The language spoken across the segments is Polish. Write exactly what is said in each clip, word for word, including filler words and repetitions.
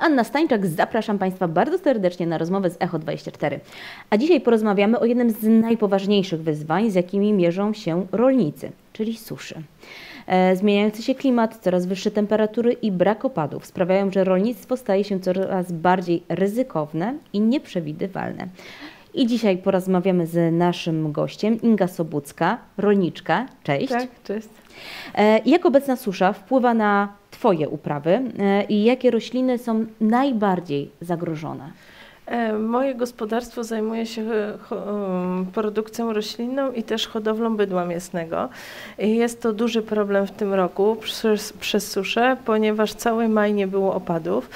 Anna Stańczak, zapraszam Państwa bardzo serdecznie na rozmowę z Echo dwadzieścia cztery. A dzisiaj porozmawiamy o jednym z najpoważniejszych wyzwań, z jakimi mierzą się rolnicy, czyli suszy. E, zmieniający się klimat, coraz wyższe temperatury i brak opadów sprawiają, że rolnictwo staje się coraz bardziej ryzykowne i nieprzewidywalne. I dzisiaj porozmawiamy z naszym gościem, Inga Sobucka, rolniczka. Cześć. Tak, cześć. E, jak obecna susza wpływa na Twoje uprawy e, i jakie rośliny są najbardziej zagrożone? Moje gospodarstwo zajmuje się produkcją roślinną i też hodowlą bydła mięsnego. Jest to duży problem w tym roku przez, przez suszę, ponieważ cały maj nie było opadów.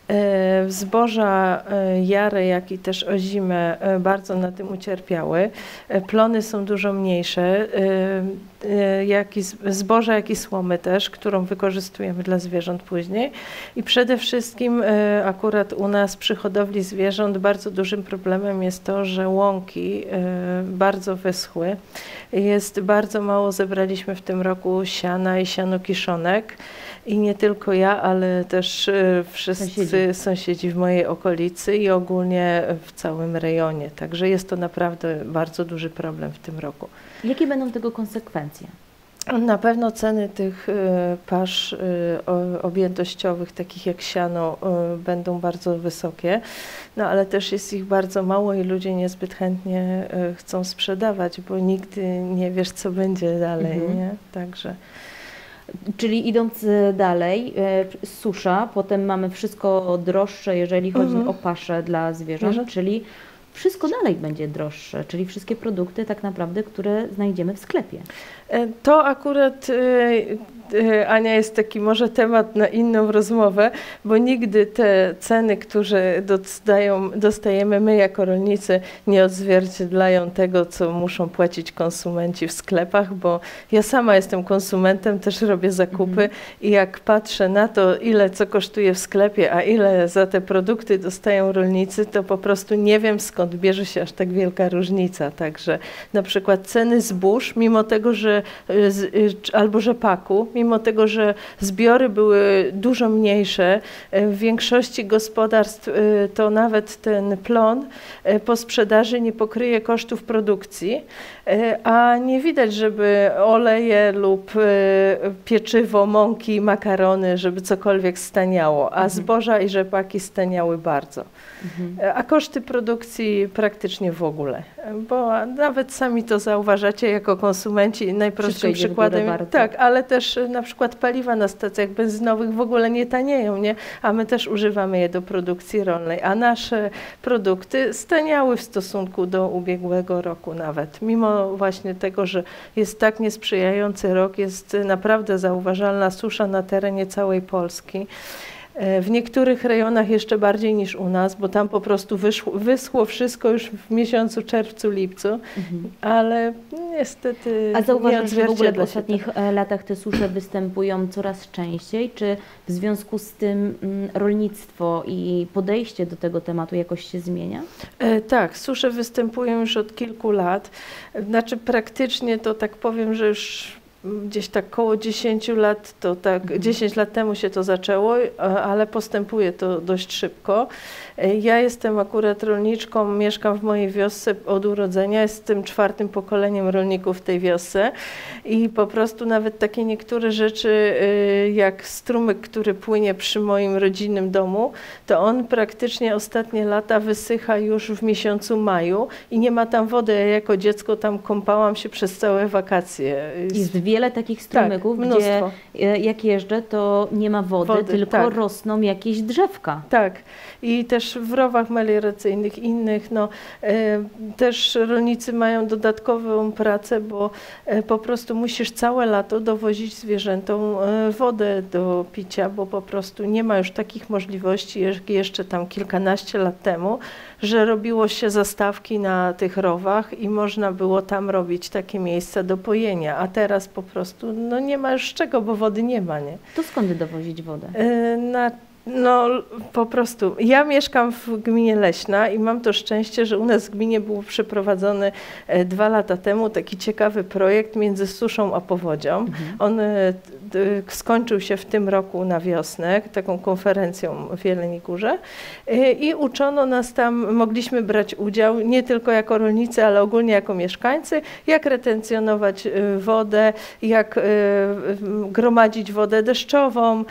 Zboża jare, jak i też ozime bardzo na tym ucierpiały. Plony są dużo mniejsze, jak i zboża, jak i słomy też, którą wykorzystujemy dla zwierząt później. I przede wszystkim akurat u nas przy hodowli zwierząt bardzo dużym problemem jest to, że łąki bardzo wyschły. Jest bardzo mało, zebraliśmy w tym roku siana i sianokiszonek. I nie tylko ja, ale też wszyscy sąsiedzi. sąsiedzi w mojej okolicy i ogólnie w całym rejonie. Także jest to naprawdę bardzo duży problem w tym roku. Jakie będą tego konsekwencje? Na pewno ceny tych pasz objętościowych, takich jak siano, będą bardzo wysokie, no ale też jest ich bardzo mało i ludzie niezbyt chętnie chcą sprzedawać, bo nigdy nie wiesz, co będzie dalej, mhm. nie? Także... Czyli idąc dalej, e, susza, potem mamy wszystko droższe, jeżeli chodzi mhm. o paszę dla zwierząt, mhm. czyli wszystko dalej będzie droższe, czyli wszystkie produkty tak naprawdę, które znajdziemy w sklepie. To akurat, Ania, jest taki może temat na inną rozmowę, bo nigdy te ceny, które dostają, dostajemy my jako rolnicy, nie odzwierciedlają tego, co muszą płacić konsumenci w sklepach, bo ja sama jestem konsumentem, też robię zakupy mhm. i jak patrzę na to, ile co kosztuje w sklepie, a ile za te produkty dostają rolnicy, to po prostu nie wiem, skąd bierze się aż tak wielka różnica. Także na przykład ceny zbóż, mimo tego, że albo rzepaku, mimo tego, że zbiory były dużo mniejsze, w większości gospodarstw to nawet ten plon po sprzedaży nie pokryje kosztów produkcji, a nie widać, żeby oleje lub pieczywo, mąki, makarony, żeby cokolwiek staniało, a zboża i rzepaki staniały bardzo. Mhm. A koszty produkcji praktycznie w ogóle, bo nawet sami to zauważacie jako konsumenci. Najprostszym przykładem, tak, ale też na przykład paliwa na stacjach benzynowych w ogóle nie tanieją, nie? A my też używamy je do produkcji rolnej, a nasze produkty staniały w stosunku do ubiegłego roku nawet. Mimo właśnie tego, że jest tak niesprzyjający rok, jest naprawdę zauważalna susza na terenie całej Polski. W niektórych rejonach jeszcze bardziej niż u nas, bo tam po prostu wyszło, wyschło wszystko już w miesiącu czerwcu, lipcu, mhm. ale niestety A zauważasz, że w ogóle w ostatnich to. latach te susze występują coraz częściej? Czy w związku z tym rolnictwo i podejście do tego tematu jakoś się zmienia? E, tak, susze występują już od kilku lat. Znaczy praktycznie to tak powiem, że już gdzieś tak koło dziesięciu lat, to tak mhm. dziesięć lat temu się to zaczęło, ale postępuje to dość szybko. Ja jestem akurat rolniczką, mieszkam w mojej wiosce od urodzenia, jestem czwartym pokoleniem rolników w tej wiosce i po prostu nawet takie niektóre rzeczy jak strumyk, który płynie przy moim rodzinnym domu, to on praktycznie ostatnie lata wysycha już w miesiącu maju i nie ma tam wody. Ja jako dziecko tam kąpałam się przez całe wakacje. Jest wiele takich strumyków, tak, gdzie jak jeżdżę, to nie ma wody, wody tylko tak. rosną jakieś drzewka. Tak. I też w rowach melioracyjnych innych, no, e, też rolnicy mają dodatkową pracę, bo e, po prostu musisz całe lato dowozić zwierzętom e, wodę do picia, bo po prostu nie ma już takich możliwości, jak jeszcze tam kilkanaście lat temu, że robiło się zastawki na tych rowach i można było tam robić takie miejsca do pojenia, a teraz po prostu no, nie ma już czego, bo wody nie ma, nie? To skąd dowozić wodę? E, na No po prostu, ja mieszkam w gminie Leśna i mam to szczęście, że u nas w gminie był przeprowadzony e, dwa lata temu taki ciekawy projekt między suszą a powodzią. Mhm. On e, skończył się w tym roku na wiosnę, taką konferencją w Jeleniej Górze i uczono nas tam, mogliśmy brać udział nie tylko jako rolnicy, ale ogólnie jako mieszkańcy, jak retencjonować wodę, jak gromadzić wodę deszczową.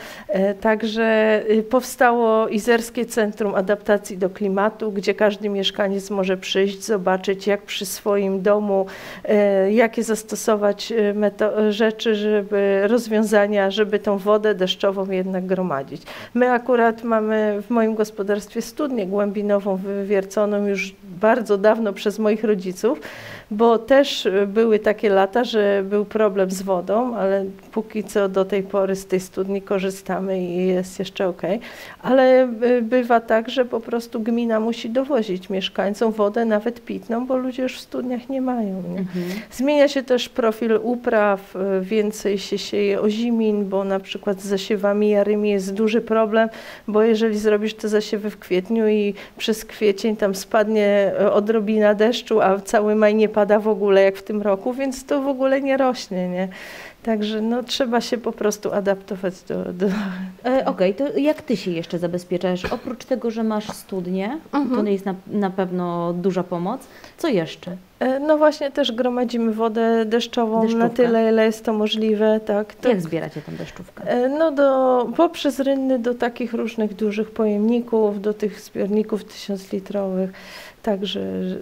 Także powstało Izerskie Centrum Adaptacji do Klimatu, gdzie każdy mieszkaniec może przyjść, zobaczyć, jak przy swoim domu, jakie zastosować rzeczy, żeby rozwiązania, żeby tą wodę deszczową jednak gromadzić. My akurat mamy w moim gospodarstwie studnię głębinową wywierconą już bardzo dawno przez moich rodziców, bo też były takie lata, że był problem z wodą, ale póki co do tej pory z tej studni korzystamy i jest jeszcze ok. Ale bywa tak, że po prostu gmina musi dowozić mieszkańcom wodę, nawet pitną, bo ludzie już w studniach nie mają. Nie? Mhm. Zmienia się też profil upraw, więcej się sieje ozimin, bo na przykład z zasiewami jarymi jest duży problem, bo jeżeli zrobisz te zasiewy w kwietniu i przez kwiecień tam spadnie odrobina deszczu, a cały maj nie pada w ogóle jak w tym roku, więc to w ogóle nie rośnie, nie? Także no, trzeba się po prostu adaptować do... do... E, Okej, okay, to jak ty się jeszcze zabezpieczasz? Oprócz tego, że masz studnię, mhm. to jest na, na pewno duża pomoc. Co jeszcze? E, no właśnie też gromadzimy wodę deszczową Deszczówkę. na tyle, ile jest to możliwe. Tak, to, jak zbieracie tę deszczówkę? E, no do, poprzez rynny do takich różnych dużych pojemników, do tych zbiorników tysiąclitrowych. Także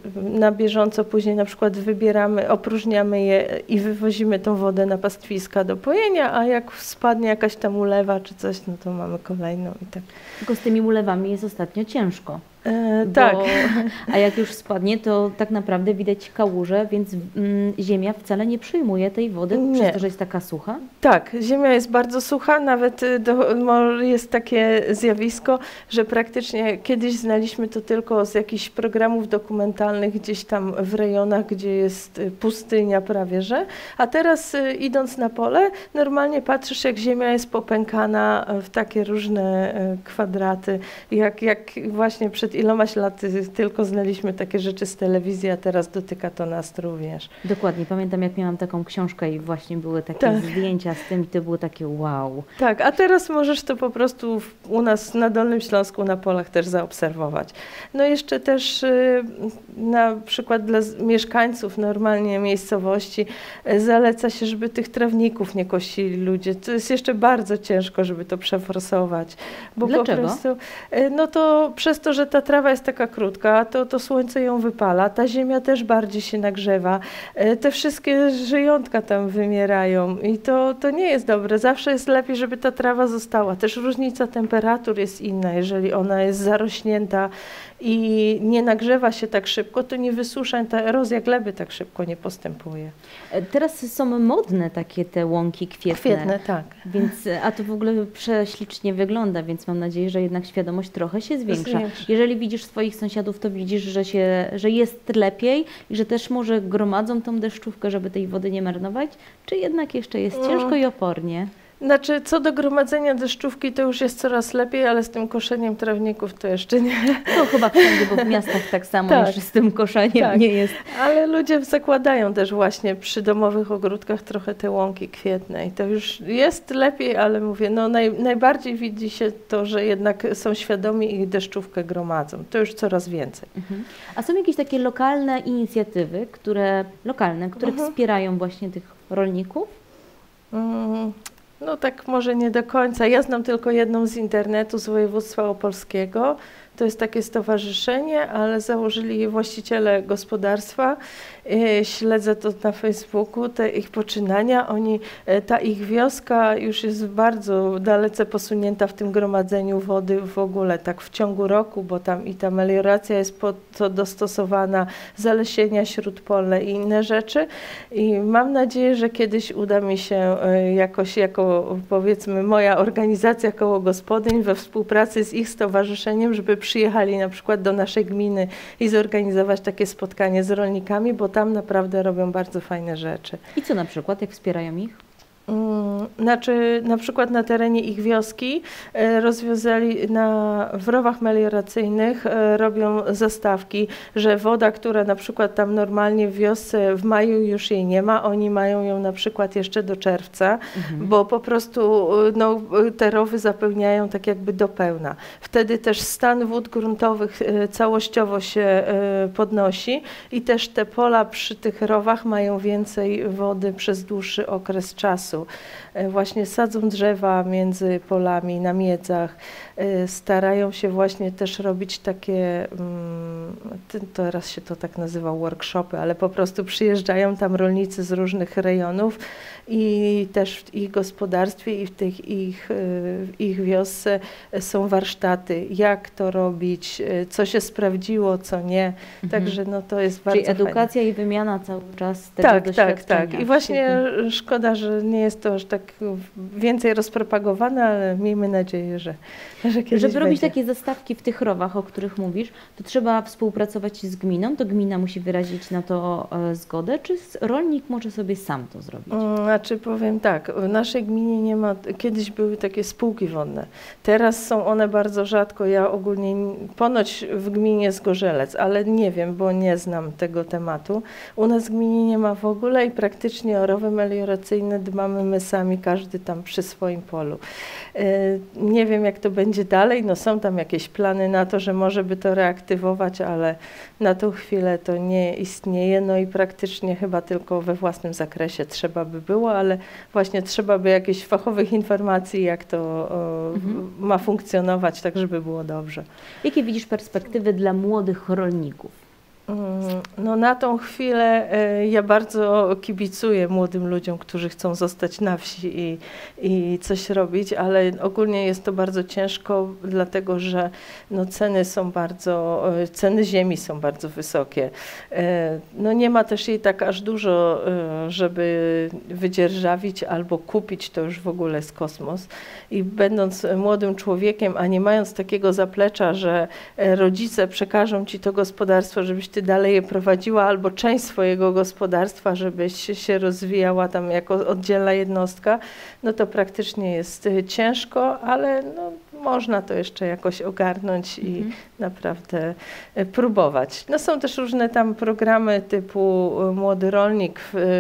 na bieżąco później na przykład wybieramy, opróżniamy je i wywozimy tą wodę na pastwiska do pojenia, a jak spadnie jakaś tam ulewa czy coś, no to mamy kolejną i tak. Tylko z tymi ulewami jest ostatnio ciężko. E, bo, tak. A jak już spadnie, to tak naprawdę widać kałuże, więc mm, ziemia wcale nie przyjmuje tej wody, nie. przez to, że jest taka sucha? Tak, ziemia jest bardzo sucha, nawet do, jest takie zjawisko, że praktycznie kiedyś znaliśmy to tylko z jakichś programów dokumentalnych gdzieś tam w rejonach, gdzie jest pustynia prawie, że, a teraz idąc na pole, normalnie patrzysz, jak ziemia jest popękana w takie różne kwadraty, jak, jak właśnie przed ilomaś laty tylko znaliśmy takie rzeczy z telewizji, a teraz dotyka to nas również. Dokładnie. Pamiętam, jak miałam taką książkę i właśnie były takie tak. zdjęcia z tym i to było takie wow. Tak, a teraz możesz to po prostu w, u nas na Dolnym Śląsku na polach też zaobserwować. No jeszcze też y, na przykład dla mieszkańców normalnie miejscowości y, zaleca się, żeby tych trawników nie kosili ludzie. To jest jeszcze bardzo ciężko, żeby to przeforsować. Bo Dlaczego? Po prostu, y, no to przez to, że ta trawa jest taka krótka, to, to słońce ją wypala, ta ziemia też bardziej się nagrzewa, te wszystkie żyjątka tam wymierają i to, to nie jest dobre. Zawsze jest lepiej, żeby ta trawa została. Też różnica temperatur jest inna. Jeżeli ona jest zarośnięta i nie nagrzewa się tak szybko, to nie wysusza, ta erozja gleby tak szybko nie postępuje. Teraz są modne takie te łąki kwietne. Kwietne, tak. Więc, a to w ogóle prześlicznie wygląda, więc mam nadzieję, że jednak świadomość trochę się zwiększa. Jeżeli widzisz swoich sąsiadów, to widzisz, że, się, że jest lepiej i że też może gromadzą tą deszczówkę, żeby tej wody nie marnować, czy jednak jeszcze jest ciężko i opornie? Znaczy, co do gromadzenia deszczówki, to już jest coraz lepiej, ale z tym koszeniem trawników to jeszcze nie. To chyba wszędzie, bo w miastach tak samo tak. jeszcze z tym koszeniem tak. nie jest. Ale ludzie zakładają też właśnie przy domowych ogródkach trochę te łąki kwietne i to już jest lepiej, ale mówię, no naj, najbardziej widzi się to, że jednak są świadomi i deszczówkę gromadzą. To już coraz więcej. Mhm. A są jakieś takie lokalne inicjatywy, które, lokalne, które mhm. wspierają właśnie tych rolników? Mhm. No tak może nie do końca. Ja znam tylko jedną z internetu z województwa opolskiego. To jest takie stowarzyszenie, ale założyli je właściciele gospodarstwa. Śledzę to na Facebooku, te ich poczynania. Oni, ta ich wioska już jest bardzo dalece posunięta w tym gromadzeniu wody w ogóle, tak w ciągu roku, bo tam i ta melioracja jest po to dostosowana, zalesienia śródpolne i inne rzeczy. I mam nadzieję, że kiedyś uda mi się jakoś jako, powiedzmy, moja organizacja Koło Gospodyń we współpracy z ich stowarzyszeniem, żeby przyjechali na przykład do naszej gminy i zorganizować takie spotkanie z rolnikami, bo tam naprawdę robią bardzo fajne rzeczy. I co na przykład, jak wspierają ich? Znaczy, na przykład na terenie ich wioski rozwiązali na w rowach melioracyjnych, robią zastawki, że woda, która na przykład tam normalnie w wiosce w maju już jej nie ma, oni mają ją na przykład jeszcze do czerwca, mhm. bo po prostu no, te rowy zapełniają tak jakby do pełna. Wtedy też stan wód gruntowych całościowo się podnosi i też te pola przy tych rowach mają więcej wody przez dłuższy okres czasu. Właśnie sadzą drzewa między polami, na miedzach, starają się właśnie też robić takie, teraz się to tak nazywa workshopy, ale po prostu przyjeżdżają tam rolnicy z różnych rejonów i też w ich gospodarstwie i w tych ich, w ich wiosce są warsztaty, jak to robić, co się sprawdziło, co nie, mhm. także no to jest bardzo Czyli edukacja fajne. I wymiana cały czas tego tak, doświadczenia. Tak, tak. I właśnie szkoda, że nie jest to aż tak więcej rozpropagowane, ale miejmy nadzieję, że, że kiedyś Żeby robić będzie. takie zastawki w tych rowach, o których mówisz, to trzeba współpracować z gminą, to gmina musi wyrazić na to e, zgodę, czy rolnik może sobie sam to zrobić? Znaczy powiem tak, w naszej gminie nie ma, kiedyś były takie spółki wodne, teraz są one bardzo rzadko, ja ogólnie ponoć w gminie Zgorzelec, ale nie wiem, bo nie znam tego tematu. U nas w gminie nie ma w ogóle i praktycznie o rowy melioracyjne dbamy my sami, każdy tam przy swoim polu. Nie wiem, jak to będzie dalej, no są tam jakieś plany na to, że może by to reaktywować, ale na tą chwilę to nie istnieje, no i praktycznie chyba tylko we własnym zakresie trzeba by było, ale właśnie trzeba by jakichś fachowych informacji, jak to o, mhm. ma funkcjonować, tak żeby było dobrze. Jakie widzisz perspektywy dla młodych rolników? No na tą chwilę ja bardzo kibicuję młodym ludziom, którzy chcą zostać na wsi i, i coś robić, ale ogólnie jest to bardzo ciężko, dlatego że no ceny są bardzo, ceny ziemi są bardzo wysokie. No nie ma też jej tak aż dużo, żeby wydzierżawić albo kupić, to już w ogóle jest kosmos. I będąc młodym człowiekiem, a nie mając takiego zaplecza, że rodzice przekażą ci to gospodarstwo, żebyś ty dalej je prowadziła, albo część swojego gospodarstwa, żebyś się rozwijała tam jako oddzielna jednostka, no to praktycznie jest ciężko, ale no, można to jeszcze jakoś ogarnąć i mhm. naprawdę próbować. No są też różne tam programy typu Młody Rolnik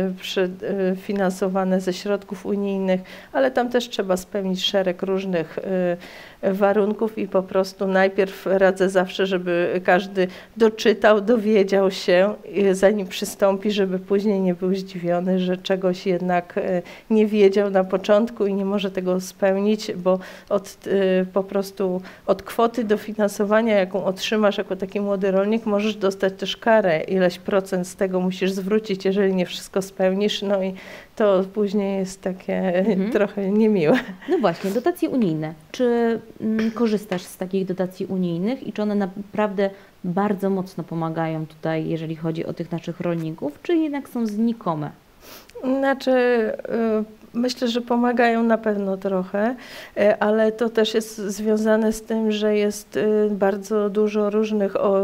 finansowane ze środków unijnych, ale tam też trzeba spełnić szereg różnych warunków i po prostu najpierw radzę zawsze, żeby każdy doczytał, dowiedział się, zanim przystąpi, żeby później nie był zdziwiony, że czegoś jednak nie wiedział na początku i nie może tego spełnić, bo od, po prostu od kwoty dofinansowania, jaką otrzymasz jako taki młody rolnik, możesz dostać też karę. Ileś procent z tego musisz zwrócić, jeżeli nie wszystko spełnisz, no i to później jest takie mhm. trochę niemiłe. No właśnie, dotacje unijne. Czy mm, korzystasz z takich dotacji unijnych i czy one naprawdę bardzo mocno pomagają tutaj, jeżeli chodzi o tych naszych rolników, czy jednak są znikome? Znaczy, y, myślę, że pomagają na pewno trochę, y, ale to też jest związane z tym, że jest y, bardzo dużo różnych o,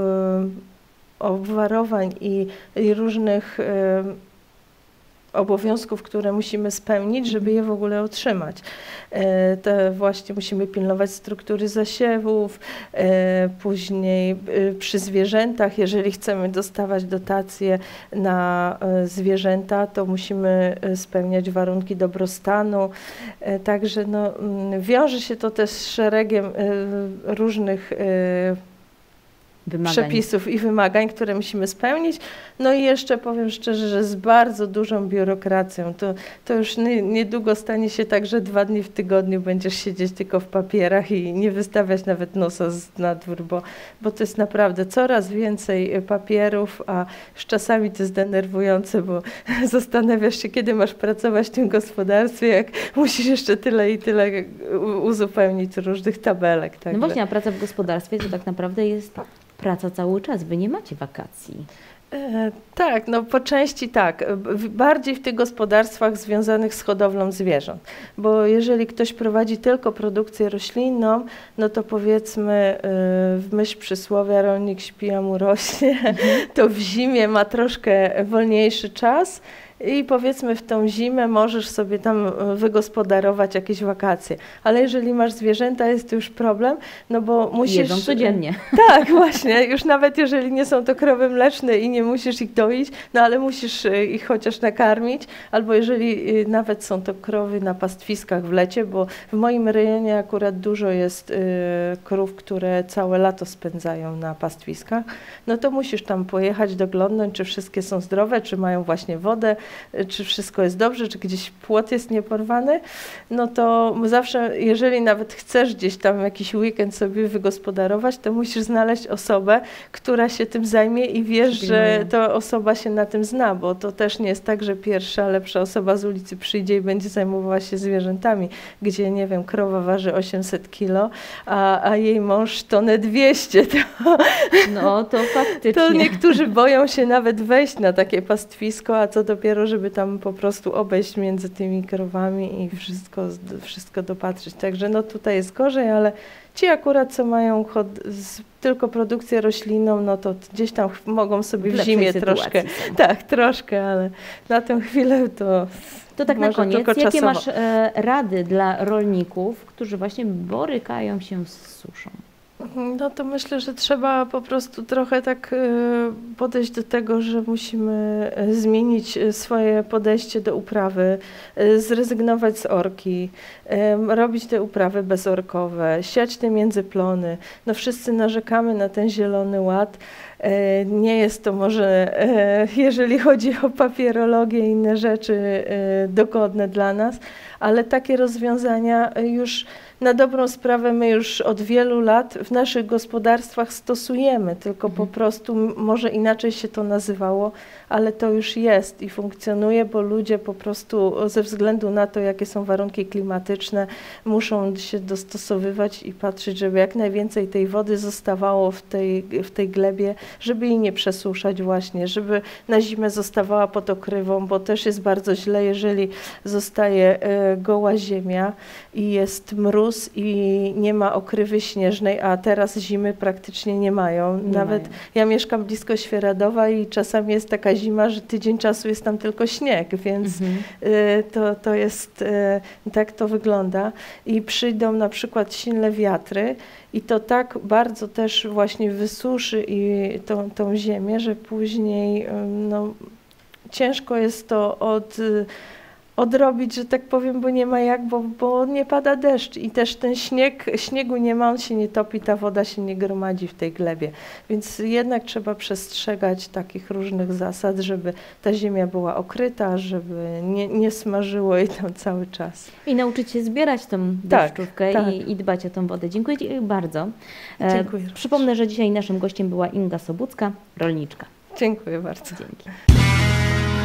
obwarowań i, i różnych y, obowiązków, które musimy spełnić, żeby je w ogóle otrzymać. Te właśnie musimy pilnować struktury zasiewów, później przy zwierzętach, jeżeli chcemy dostawać dotacje na zwierzęta, to musimy spełniać warunki dobrostanu. Także no, wiąże się to też z szeregiem różnych Wymagań. przepisów i wymagań, które musimy spełnić. No i jeszcze powiem szczerze, że z bardzo dużą biurokracją. To, to już nie, niedługo stanie się tak, że dwa dni w tygodniu będziesz siedzieć tylko w papierach i nie wystawiać nawet nosa z, na dwór, bo, bo to jest naprawdę coraz więcej papierów, a już czasami to jest denerwujące, bo zastanawiasz się, kiedy masz pracować w tym gospodarstwie, jak musisz jeszcze tyle i tyle uzupełnić różnych tabelek. Także. No właśnie, a praca w gospodarstwie to tak naprawdę jest praca cały czas, wy nie macie wakacji. E, tak, no po części tak, bardziej w tych gospodarstwach związanych z hodowlą zwierząt, bo jeżeli ktoś prowadzi tylko produkcję roślinną, no to powiedzmy y, w myśl przysłowia rolnik śpi, a mu rośnie, to w zimie ma troszkę wolniejszy czas i powiedzmy w tą zimę możesz sobie tam wygospodarować jakieś wakacje. Ale jeżeli masz zwierzęta, jest to już problem, no bo musisz... Jedzą codziennie. Tak, właśnie. Już nawet jeżeli nie są to krowy mleczne i nie musisz ich doić, no ale musisz ich chociaż nakarmić, albo jeżeli nawet są to krowy na pastwiskach w lecie, bo w moim rejonie akurat dużo jest y, krów, które całe lato spędzają na pastwiskach, no to musisz tam pojechać, doglądnąć, czy wszystkie są zdrowe, czy mają właśnie wodę, czy wszystko jest dobrze, czy gdzieś płot jest nieporwany, no to zawsze, jeżeli nawet chcesz gdzieś tam jakiś weekend sobie wygospodarować, to musisz znaleźć osobę, która się tym zajmie i wiesz, że ta osoba się na tym zna, bo to też nie jest tak, że pierwsza, lepsza osoba z ulicy przyjdzie i będzie zajmowała się zwierzętami, gdzie, nie wiem, krowa waży osiemset kilo, a, a jej mąż tonę dwieście. To, no to faktycznie. To niektórzy boją się nawet wejść na takie pastwisko, a co dopiero, żeby tam po prostu obejść między tymi krowami i wszystko, wszystko dopatrzyć. Także no tutaj jest gorzej, ale ci akurat, co mają chod, z, tylko produkcję roślinną, no to gdzieś tam mogą sobie w, w zimie troszkę, są. tak, troszkę, ale na tę chwilę to To tak na koniec, jakie czasowo. masz e, rady dla rolników, którzy właśnie borykają się z suszą? No to myślę, że trzeba po prostu trochę tak podejść do tego, że musimy zmienić swoje podejście do uprawy, zrezygnować z orki, robić te uprawy bezorkowe, siać te międzyplony. No wszyscy narzekamy na ten zielony ład. Nie jest to może, jeżeli chodzi o papierologię i inne rzeczy, dogodne dla nas, ale takie rozwiązania już na dobrą sprawę my już od wielu lat w naszych gospodarstwach stosujemy, tylko po prostu może inaczej się to nazywało, ale to już jest i funkcjonuje, bo ludzie po prostu ze względu na to, jakie są warunki klimatyczne, muszą się dostosowywać i patrzeć, żeby jak najwięcej tej wody zostawało w tej, w tej glebie, żeby jej nie przesuszać właśnie, żeby na zimę zostawała pod okrywą, bo też jest bardzo źle, jeżeli zostaje goła ziemia i jest mróz, i nie ma okrywy śnieżnej, a teraz zimy praktycznie nie mają. Nie Nawet mają. Ja mieszkam blisko Świeradowa i czasami jest taka zima, że tydzień czasu jest tam tylko śnieg, więc mhm. y, to, to jest, y, tak to wygląda. I przyjdą na przykład silne wiatry i to tak bardzo też właśnie wysuszy i tą, tą ziemię, że później y, no, ciężko jest to od y, odrobić, że tak powiem, bo nie ma jak, bo, bo nie pada deszcz i też ten śnieg, śniegu nie ma, on się nie topi, ta woda się nie gromadzi w tej glebie. Więc jednak trzeba przestrzegać takich różnych zasad, żeby ta ziemia była okryta, żeby nie, nie smażyło jej tam cały czas. I nauczyć się zbierać tą deszczówkę tak, tak. I, i dbać o tą wodę. Dziękuję Ci bardzo. Dziękuję. E, przypomnę, że dzisiaj naszym gościem była Inga Sobucka, rolniczka. Dziękuję bardzo. Dzięki.